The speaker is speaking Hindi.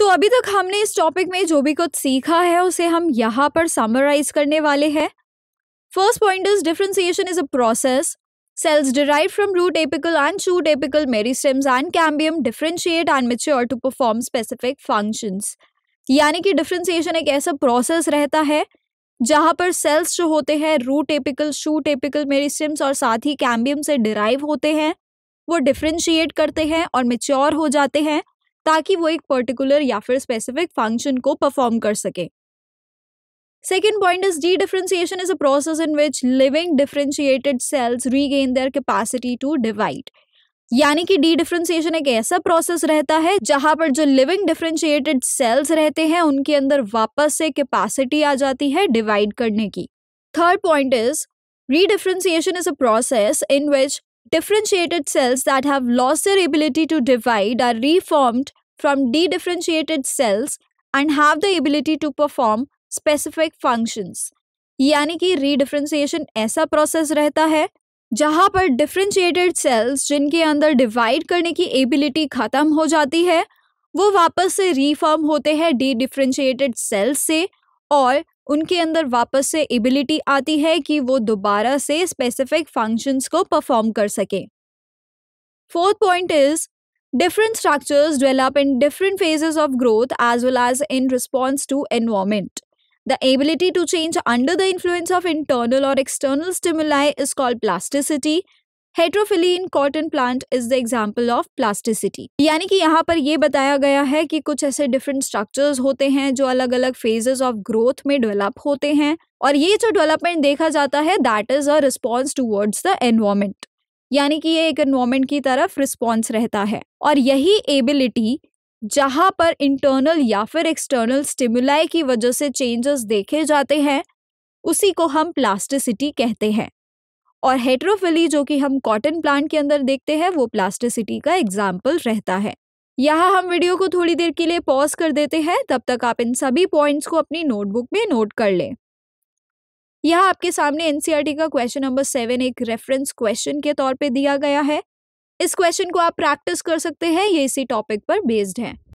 अभी तक हमने इस टॉपिक में जो भी कुछ सीखा है उसे हम यहाँ पर समराइज करने वाले हैं। First point is differentiation is a process. Cells derived from root apical and shoot apical meristems and cambium differentiate and mature to perform specific functions. यानी कि डिफरेंशिएशन एक ऐसा प्रोसेस रहता है जहाँ पर सेल्स जो होते हैं root apical, shoot apical meristems और साथ ही कैम्बियम से डिराइव होते हैं, वो डिफरेंशिएट करते हैं और मेच्योर हो जाते हैं ताकि वो एक पर्टिकुलर या फिर स्पेसिफिक फंक्शन को परफॉर्म कर सके. Second point is de-differentiation is a process in which living differentiated cells regain their capacity to divide. यानी कि de-differentiation एक ऐसा प्रोसेस रहता है जहां पर जो लिविंग डिफरेंशिएटेड सेल्स रहते हैं उनके अंदर वापस से कैपेसिटी आ जाती है डिवाइड करने की. Third point is re-differentiation is a process in which differentiated cells that have lost their ability to divide are reformed from de-differentiated cells and have the ability to perform specific functions. यानी कि रीडिफरेंशिएशन ऐसा प्रोसेस रहता है जहां पर डिफरेंशिएटेड सेल्स जिनके अंदर डिवाइड करने की एबिलिटी खत्म हो जाती है वो वापस से रीफॉर्म होते हैं डी डिफरेंशिएटेड सेल्स से और उनके अंदर वापस से एबिलिटी आती है कि वो दोबारा से स्पेसिफिक फंक्शंस को परफॉर्म कर सके. Fourth point is different structures develop in different phases of growth as well as in response to environment. The ability to change under the influence of internal or external stimuli is called plasticity. Heterophyly in cotton plant is the example of plasticity. यानी कि यहाँ पर ये बताया गया है कि कुछ ऐसे different structures होते हैं जो अलग अलग phases of growth में develop होते हैं और ये जो development देखा जाता है that is a response towards the environment. यानी कि ये एक एनवायरनमेंट की तरफ रिस्पॉन्स रहता है और यही एबिलिटी जहां पर इंटरनल या फिर एक्सटर्नल स्टिमुलाई की वजह से चेंजेस देखे जाते हैं उसी को हम प्लास्टिसिटी कहते हैं. और हेटेरोफिली जो कि हम कॉटन प्लांट के अंदर देखते हैं वो प्लास्टिसिटी का एग्जाम्पल रहता है. यहाँ हम वीडियो को थोड़ी देर के लिए पॉज कर देते हैं, तब तक आप इन सभी पॉइंट्स को अपनी नोटबुक में नोट कर लें. यहाँ आपके सामने एनसीईआरटी का क्वेश्चन नंबर 7 एक रेफरेंस क्वेश्चन के तौर पे दिया गया है. इस क्वेश्चन को आप प्रैक्टिस कर सकते हैं, ये इसी टॉपिक पर बेस्ड है.